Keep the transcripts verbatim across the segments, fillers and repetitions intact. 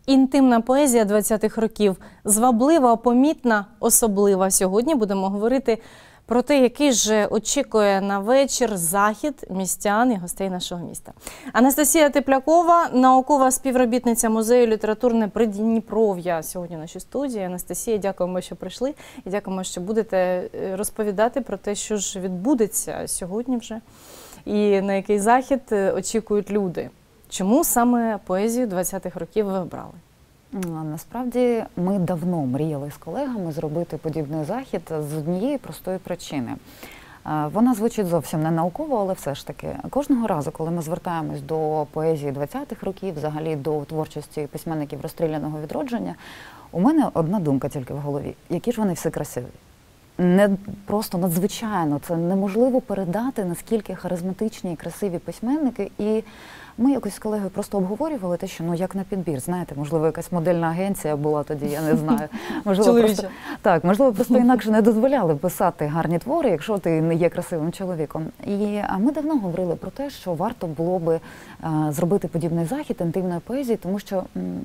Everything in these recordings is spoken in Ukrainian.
Інтимна поезія двадцятих років. Зваблива, помітна, особлива. Сьогодні будемо говорити про те, який же очікує на вечір захід містян і гостей нашого міста. Анастасія Теплякова, наукова співробітниця музею літературне Придніпров'я, сьогодні в нашій студії. Анастасія, дякуємо, що прийшли, і дякуємо, що будете розповідати про те, що ж відбудеться сьогодні вже, і на який захід очікують люди. Чому саме поезію двадцятих років ви обрали? Насправді, ми давно мріяли з колегами зробити подібний захід з однієї простої причини. Вона звучить зовсім не науково, але все ж таки. Кожного разу, коли ми звертаємось до поезії двадцятих років, взагалі до творчості письменників розстріляного відродження, у мене одна думка тільки в голові. Які ж вони всі красиві. Не просто надзвичайно, це неможливо передати, наскільки харизматичні і красиві письменники. І ми якось з колегою просто обговорювали те, що ну як на підбір, знаєте, можливо, якась модельна агенція була тоді, я не знаю. Можливо, просто, так, можливо, просто інакше не дозволяли писати гарні твори, якщо ти не є красивим чоловіком. І а ми давно говорили про те, що варто було би а, зробити подібний захід інтимної поезії, тому що м,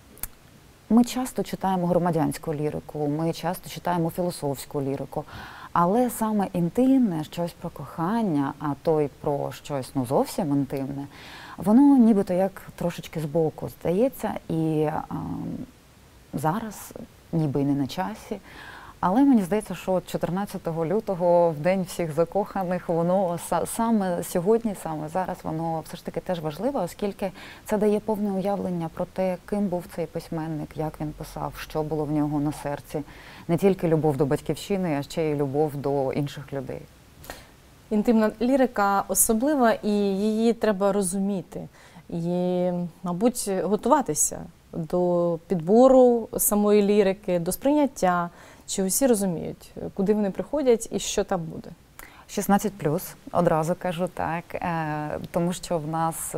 ми часто читаємо громадянську лірику, ми часто читаємо філософську лірику, але саме інтимне, щось про кохання, а то й про щось ну, зовсім інтимне, воно нібито як трошечки збоку здається, і а, зараз ніби й не на часі. Але мені здається, що чотирнадцятого лютого, в День всіх закоханих, воно саме сьогодні, саме зараз, воно все ж таки теж важливо, оскільки це дає повне уявлення про те, ким був цей письменник, як він писав, що було в нього на серці. Не тільки любов до батьківщини, а ще й любов до інших людей. Інтимна лірика особлива, і її треба розуміти. І, мабуть, готуватися до підбору самої лірики, до сприйняття. Чи усі розуміють, куди вони приходять і що там буде? шістнадцять плюс, одразу кажу так, тому що в нас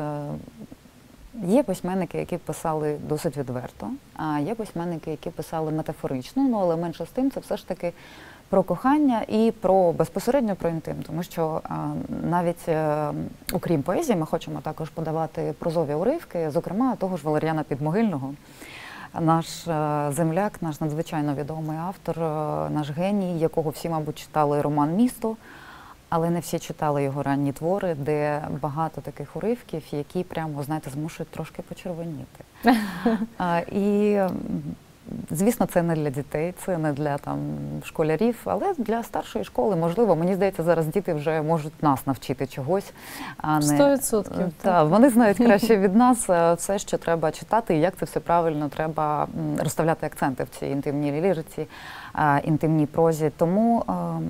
є письменники, які писали досить відверто, а є письменники, які писали метафорично, ну, але менше з тим це все ж таки про кохання і про безпосередньо про інтим, тому що навіть окрім поезії ми хочемо також подавати прозові уривки, зокрема того ж Валеріана Підмогильного. Наш земляк, наш надзвичайно відомий автор, наш геній, якого всі, мабуть, читали роман «Місто», але не всі читали його ранні твори, де багато таких уривків, які прямо, знаєте, змушують трошки почервоніти. І, звісно, це не для дітей, це не для там школярів, але для старшої школи, можливо, мені здається, зараз діти вже можуть нас навчити чогось. Сто відсотків. Так, вони знають краще від нас все, що треба читати, і як це все правильно треба розставляти акценти в цій інтимній ліриці, інтимній прозі. Тому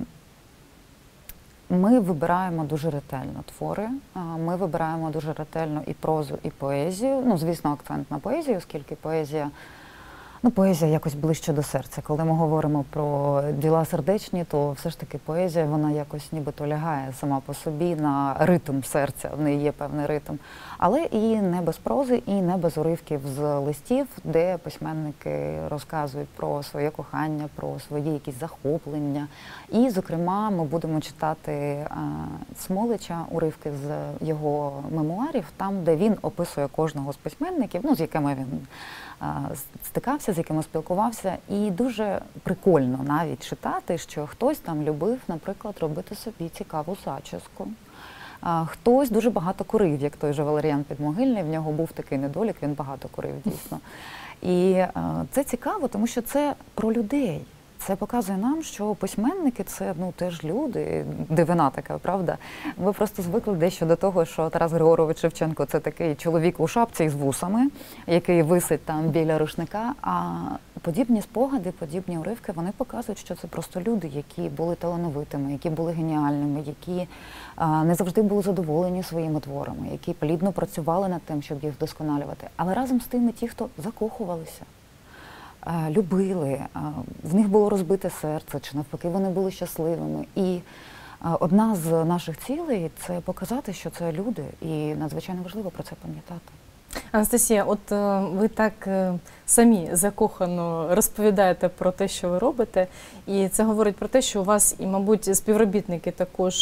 ми вибираємо дуже ретельно твори, ми вибираємо дуже ретельно і прозу, і поезію. Ну, звісно, акцент на поезію, оскільки поезія Ну, поезія якось ближче до серця. Коли ми говоримо про діла сердечні, то все ж таки поезія, вона якось нібито лягає сама по собі на ритм серця, в неї є певний ритм. Але і не без прози, і не без уривків з листів, де письменники розказують про своє кохання, про свої якісь захоплення. І, зокрема, ми будемо читати а, Смолича, уривки з його мемуарів, там, де він описує кожного з письменників, ну, з якими він стикався, з якими спілкувався, і дуже прикольно навіть читати, що хтось там любив, наприклад, робити собі цікаву зачіску. Хтось дуже багато курив, як той же Валеріан Підмогильний, в нього був такий недолік, він багато курив, дійсно. І це цікаво, тому що це про людей. Це показує нам, що письменники – це ну, теж люди, дивина така, правда? Ми просто звикли дещо до того, що Тарас Григорович Шевченко – це такий чоловік у шапці із вусами, який висить там біля рушника, а подібні спогади, подібні уривки, вони показують, що це просто люди, які були талановитими, які були геніальними, які а, не завжди були задоволені своїми творами, які плідно працювали над тим, щоб їх вдосконалювати. Але разом з тими ті, хто закохувалися, любили, в них було розбите серце, чи навпаки вони були щасливими. І одна з наших цілей – це показати, що це люди, і надзвичайно важливо про це пам'ятати. Анастасія, от ви так самі закохано розповідаєте про те, що ви робите, і це говорить про те, що у вас і, мабуть, співробітники також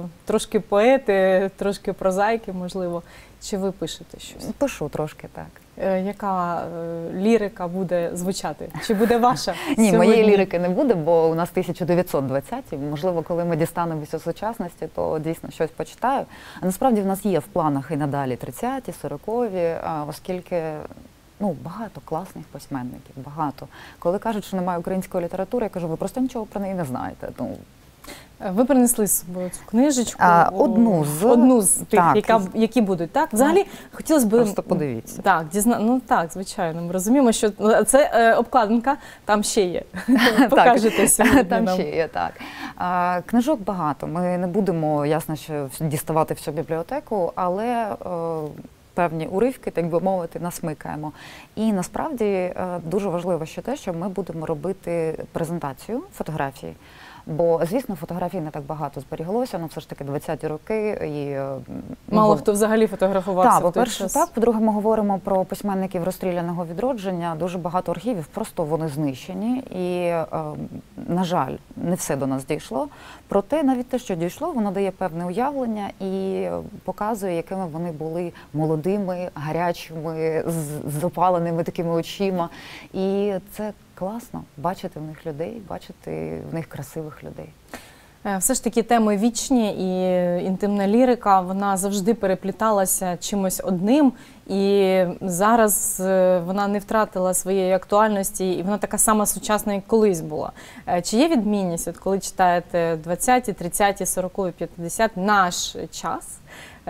трошки поети, трошки прозаїки, можливо. Чи ви пишете щось? Пишу трошки, так. е, яка е, лірика буде звучати? Чи буде ваша? Ні, сьогодні? моєї лірики не буде, бо у нас тисяча дев'ятсот двадцяті. Можливо, коли ми дістанемося сучасності, то дійсно щось почитаю. А насправді в нас є в планах і надалі тридцяті, сорокові, оскільки ну, багато класних письменників, багато. Коли кажуть, що немає української літератури, я кажу, ви просто нічого про неї не знаєте. Ну, ви принесли з собою цю книжечку? А, одну з одну з тих, так. яка, які будуть, так? Взагалі, хотілося б... Просто подивіться. Так, дізна... ну так, звичайно. Ми розуміємо, що це е, обкладинка, там ще є. Покажете сьогодні Там нам. ще є, так. А, книжок багато. Ми не будемо, ясно, що діставати всю бібліотеку, але... Е, певні уривки, так би мовити, насмикаємо. І насправді дуже важливо ще те, що ми будемо робити презентацію фотографій. Бо, звісно, фотографій не так багато зберіглося, ну все ж таки двадцяті роки. І, мало ну, хто взагалі фотографувався так, в той по-перше, час. так, по-друге, ми говоримо про письменників розстріляного відродження. Дуже багато архівів, просто вони знищені. І, е, на жаль, не все до нас дійшло. Проте, навіть те, що дійшло, воно дає певне уявлення і показує, якими вони були молодими, гарячими, з запаленими такими очима. І це класно бачити в них людей, бачити в них красивих людей. Все ж таки теми вічні, і інтимна лірика, вона завжди перепліталася чимось одним, і зараз вона не втратила своєї актуальності, і вона така сама сучасна, як колись була. Чи є відмінність, от коли читаєте двадцяті, тридцяті, сорокові, п'ятдесяті, наш час,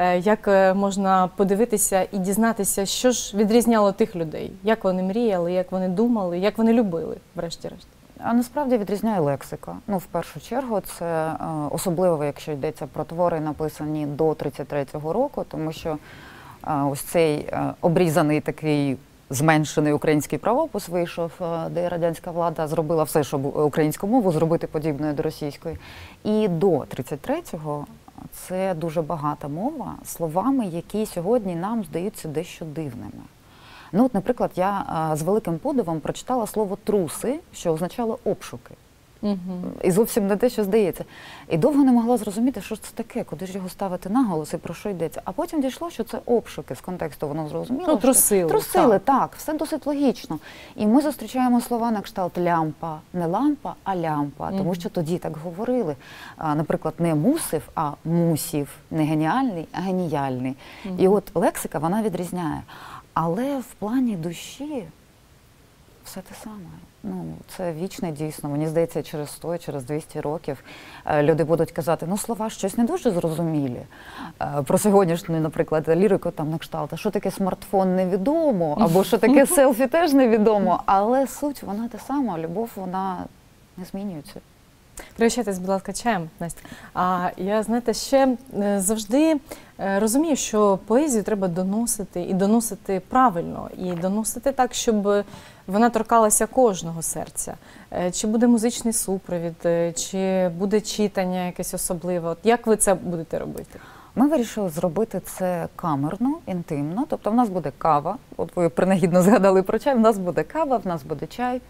як можна подивитися і дізнатися, що ж відрізняло тих людей, як вони мріяли, як вони думали, як вони любили, врешті-решт? А насправді відрізняє лексика. Ну, в першу чергу, це е, особливо, якщо йдеться про твори, написані до тридцять третього року, тому що е, ось цей е, обрізаний такий зменшений український правопис вийшов, е, де радянська влада зробила все, щоб українську мову зробити подібною до російської. І до тридцять третього це дуже багата мова словами, які сьогодні нам здаються дещо дивними. Ну, от, наприклад, я а, з великим подивом прочитала слово «труси», що означало «обшуки». Угу. І зовсім не те, що здається. І довго не могла зрозуміти, що ж це таке, куди ж його ставити наголос і про що йдеться. А потім дійшло, що це обшуки, з контексту воно зрозуміло. Ну, трусили. Трусили, так. так, все досить логічно. І ми зустрічаємо слова на кшталт «лямпа», не «лампа», а «лямпа», тому що тоді так говорили. А, наприклад, не «мусив», а «мусів», не «геніальний», а «геніальний». Угу. І от лексика, вона відрізняє. Але в плані душі все те саме. Ну, це вічне дійсно. Мені здається, через сто, через двісті років люди будуть казати, ну, слова щось не дуже зрозумілі. Про сьогоднішню, наприклад, лірику там на кшталт, а що таке смартфон невідомо, або що таке селфі теж невідомо. Але суть, вона та сама, любов, вона не змінюється. Пригощайтесь, будь ласка, чаєм, Настя. А я, знаєте, ще завжди розумію, що поезію треба доносити, і доносити правильно, і доносити так, щоб вона торкалася кожного серця. Чи буде музичний супровід, чи буде читання якесь особливе. От як ви це будете робити? Ми вирішили зробити це камерно, інтимно. Тобто в нас буде кава, от ви принагідно згадали про чай, в нас буде кава, в нас буде чай,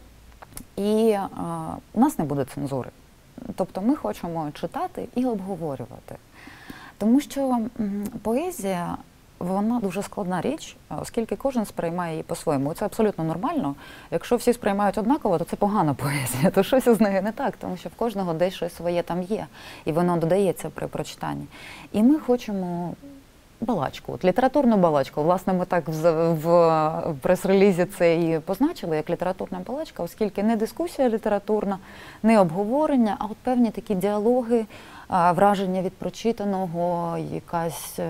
і а, у нас не буде цензури. Тобто ми хочемо читати і обговорювати. Тому що м, поезія, вона дуже складна річ, оскільки кожен сприймає її по-своєму. Це абсолютно нормально. Якщо всі сприймають однаково, то це погана поезія, то щось із нею не так, тому що в кожного десь щось своє там є, і воно додається при прочитанні. І ми хочемо балачку, от літературну балачку. Власне, ми так в, в прес-релізі це і позначили, як літературна балачка, оскільки не дискусія літературна, не обговорення, а от певні такі діалоги, враження від прочитаного, якась,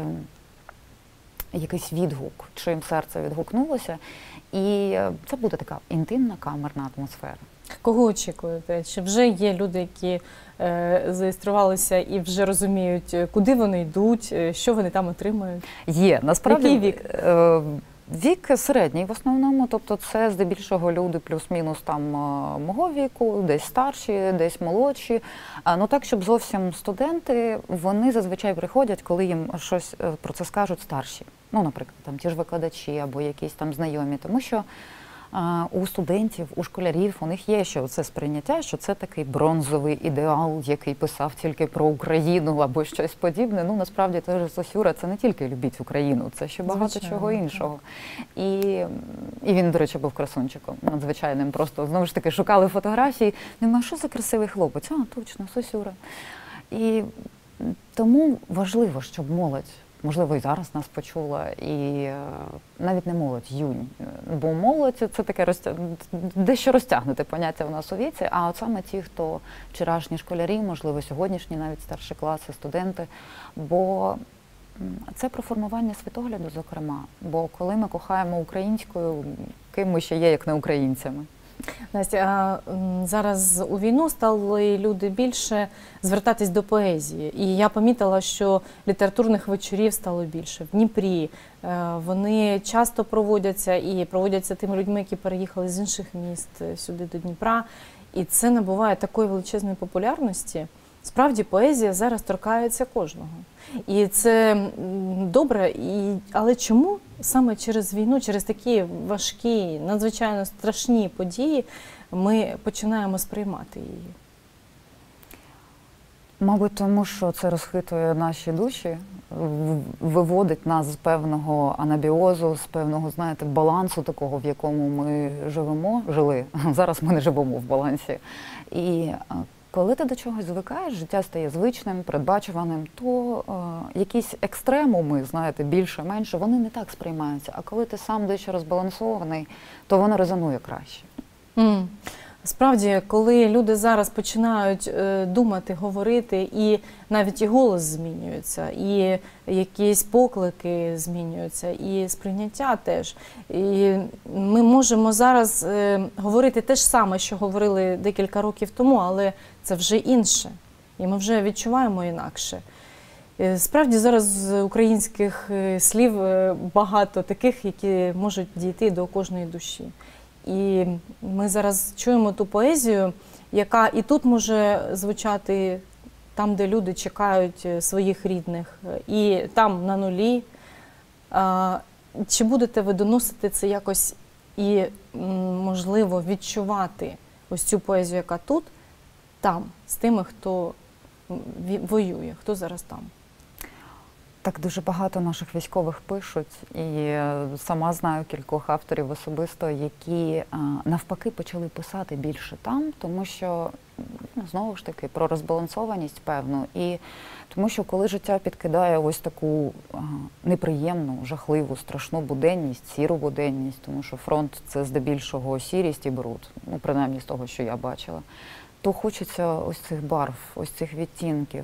якийсь відгук, чим серце відгукнулося. І це буде така інтимна, камерна атмосфера. Кого очікуєте? Чи вже є люди, які е, зареєструвалися і вже розуміють, куди вони йдуть, що вони там отримують? Є, насправді. Який вік? Е, вік середній в основному, тобто це здебільшого люди плюс-мінус там мого віку, десь старші, десь молодші. А, ну так, щоб зовсім студенти, вони зазвичай приходять, коли їм щось про це скажуть старші. Ну, наприклад, там ті ж викладачі або якісь там знайомі, тому що у студентів, у школярів, у них є ще це сприйняття, що це такий бронзовий ідеал, який писав тільки про Україну або щось подібне. Ну, насправді, той же Сосюра, це не тільки любіть Україну, це ще багато Звичайно, чого іншого. І, і він, до речі, був красунчиком, надзвичайним. Просто, знову ж таки, шукали фотографії. Думаю, що за красивий хлопець? А, точно, Сосюра. І тому важливо, щоб молодь, можливо, і зараз нас почула, і навіть не молодь, юнь. Бо молодь – це таке розтя... дещо розтягнуте поняття у нас у віці, а от саме ті, хто вчорашні школярі, можливо, сьогоднішні навіть старші класи, студенти. Бо це про формування світогляду, зокрема. Бо коли ми кохаємо українською, ким ми ще є, як не українцями? Настя, а зараз у війну стали люди більше звертатись до поезії. І я помітила, що літературних вечорів стало більше. В Дніпрі вони часто проводяться і проводяться тими людьми, які переїхали з інших міст сюди до Дніпра. І це набуває такої величезної популярності. Справді, поезія зараз торкається кожного. І це добре, і... але чому саме через війну, через такі важкі, надзвичайно страшні події ми починаємо сприймати її? Мабуть, тому що це розхитує наші душі, виводить нас з певного анабіозу, з певного, знаєте, балансу такого, в якому ми живемо, жили. Зараз ми не живемо в балансі. І коли ти до чогось звикаєш, життя стає звичним, передбачуваним, то е, якісь екстремуми, знаєте, більше-менше, вони не так сприймаються. А коли ти сам дещо розбалансований, то воно резонує краще. Mm. Справді, коли люди зараз починають е, думати, говорити, і навіть і голос змінюється, і якісь поклики змінюються, і сприйняття теж. І ми можемо зараз е, говорити те ж саме, що говорили декілька років тому, але це вже інше. І ми вже відчуваємо інакше. Е, справді, зараз з українських слів багато таких, які можуть дійти до кожної душі. І ми зараз чуємо ту поезію, яка і тут може звучати там, де люди чекають своїх рідних, і там на нулі. Чи будете ви доносити це якось і, можливо, відчувати ось цю поезію, яка тут, там, з тими, хто воює, хто зараз там? Так дуже багато наших військових пишуть, і сама знаю кількох авторів особисто, які навпаки почали писати більше там, тому що, ну, знову ж таки, про розбалансованість певну, і тому що коли життя підкидає ось таку неприємну, жахливу, страшну буденність, сіру буденність, тому що фронт – це здебільшого сірість і бруд, ну, принаймні з того, що я бачила, то хочеться ось цих барв, ось цих відтінків,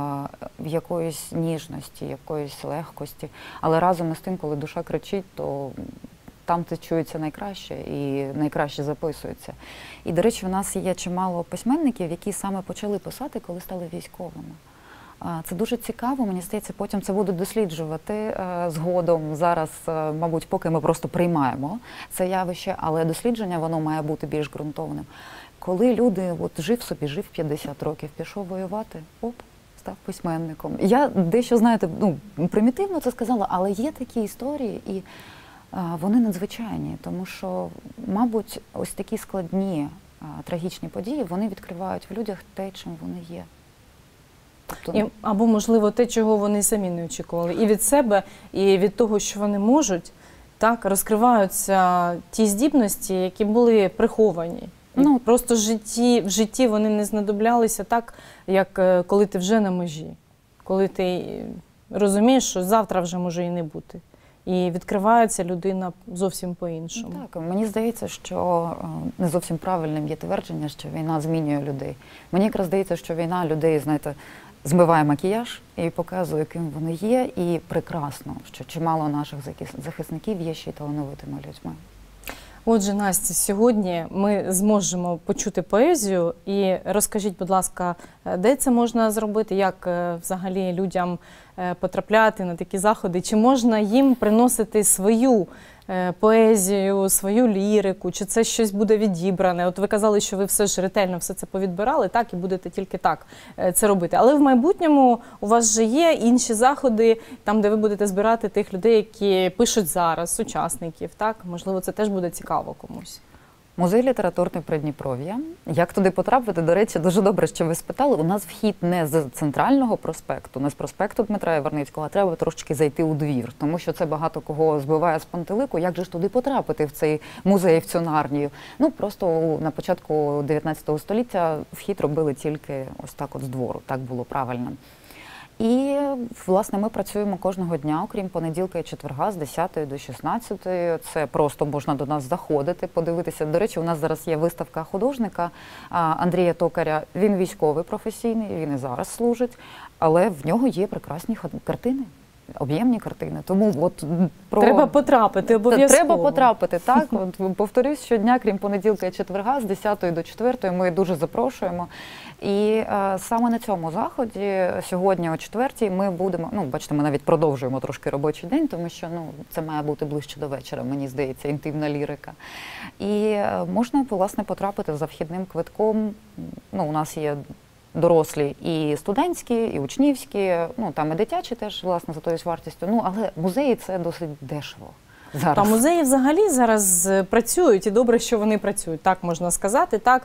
якоїсь ніжності, якоїсь легкості. Але разом із тим, коли душа кричить, то там це чується найкраще і найкраще записується. І, до речі, в нас є чимало письменників, які саме почали писати, коли стали військовими. Це дуже цікаво, мені здається, потім це будуть досліджувати згодом. Зараз, мабуть, поки ми просто приймаємо це явище, але дослідження, воно має бути більш ґрунтовним. Коли люди, от жив собі, жив п'ятдесят років, пішов воювати, оп, став письменником. Я дещо, знаєте, ну, примітивно це сказала, але є такі історії, і а, вони надзвичайні, тому що, мабуть, ось такі складні, а, трагічні події, вони відкривають в людях те, чим вони є. Тобто... І, або, можливо, те, чого вони самі не очікували. І від себе, і від того, що вони можуть, так, розкриваються ті здібності, які були приховані. Ну, просто в житті, в житті вони не знадоблялися так, як коли ти вже на межі. Коли ти розумієш, що завтра вже може і не бути. І відкривається людина зовсім по-іншому. Так, мені здається, що не зовсім правильним є твердження, що війна змінює людей. Мені якраз здається, що війна людей, знаєте, змиває макіяж і показує, ким вони є. І прекрасно, що чимало наших захисників є ще й талановитими людьми. Отже, Настя, сьогодні ми зможемо почути поезію. І розкажіть, будь ласка, де це можна зробити, як взагалі людям потрапляти на такі заходи? Чи можна їм приносити свою е, поезію, свою лірику, чи це щось буде відібране? От ви казали, що ви все ж ретельно все це повідбирали, так, і будете тільки так е, це робити. Але в майбутньому у вас же є інші заходи, там, де ви будете збирати тих людей, які пишуть зараз, сучасників, так? Можливо, це теж буде цікаво комусь. Музей літературний Придніпров'я. Як туди потрапити? До речі, дуже добре, що ви спитали. У нас вхід не з центрального проспекту, не з проспекту Дмитра Яворницького, а треба трошечки зайти у двір, тому що це багато кого збиває з пантелику. Як же ж туди потрапити, в цей музей, в цю нарнію? Ну, просто на початку дев'ятнадцятого століття вхід робили тільки ось так от з двору, так було правильно. І, власне, ми працюємо кожного дня, окрім понеділка і четверга, з десятої до шістнадцятої. Це просто можна до нас заходити, подивитися. До речі, у нас зараз є виставка художника Андрія Токаря. Він військовий професійний, він і зараз служить, але в нього є прекрасні картини. Об'ємні картини. Тому от про... Треба потрапити обов'язково. Треба потрапити, так. От, повторюсь, щодня, крім понеділка і четверга, з десятої до четвертої ми дуже запрошуємо. І е, саме на цьому заході сьогодні о четвертій ми будемо, ну, бачите, ми навіть продовжуємо трошки робочий день, тому що, ну, це має бути ближче до вечора, мені здається, інтимна лірика. І е, можна, власне, потрапити за вхідним квитком. Ну, у нас є дорослі і студентські, і учнівські, ну, там і дитячі теж, власне, за тою вартістю. Ну, але музеї – це досить дешево. Зараз. Та музеї взагалі зараз працюють, і добре, що вони працюють, так можна сказати. Так,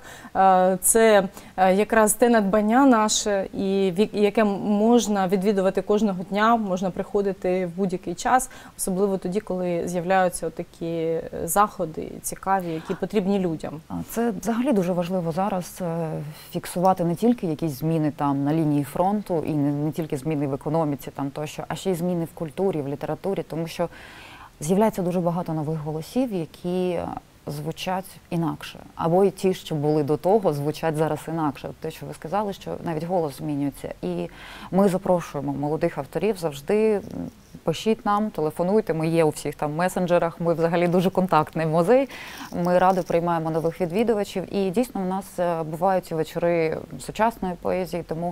це якраз те надбання наше, і яке можна відвідувати кожного дня, можна приходити в будь-який час, особливо тоді, коли з'являються такі заходи цікаві, які потрібні людям. Це взагалі дуже важливо зараз фіксувати не тільки якісь зміни там на лінії фронту, і не, не тільки зміни в економіці там тощо, а ще й зміни в культурі, в літературі, тому що з'являється дуже багато нових голосів, які звучать інакше. Або і ті, що були до того, звучать зараз інакше. Те, що ви сказали, що навіть голос змінюється. І ми запрошуємо молодих авторів завжди. Пишіть нам, телефонуйте, ми є у всіх там месенджерах, ми взагалі дуже контактний музей. Ми радо приймаємо нових відвідувачів. І дійсно у нас бувають вечори сучасної поезії, тому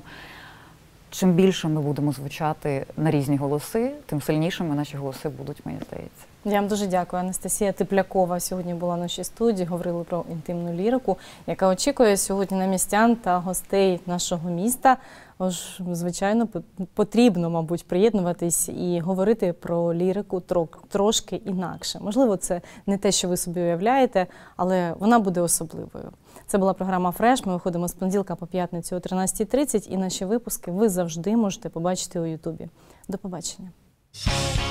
чим більше ми будемо звучати на різні голоси, тим сильнішими наші голоси будуть, мені здається. Я вам дуже дякую. Анастасія Теплякова сьогодні була в нашій студії, говорили про інтимну лірику, яка очікує сьогодні на містян та гостей нашого міста. Тож, звичайно, потрібно, мабуть, приєднуватись і говорити про лірику трошки інакше. Можливо, це не те, що ви собі уявляєте, але вона буде особливою. Це була програма «Фреш». Ми виходимо з понеділка по п'ятницю о тринадцятій тридцять, і наші випуски ви завжди можете побачити у Ютубі. До побачення.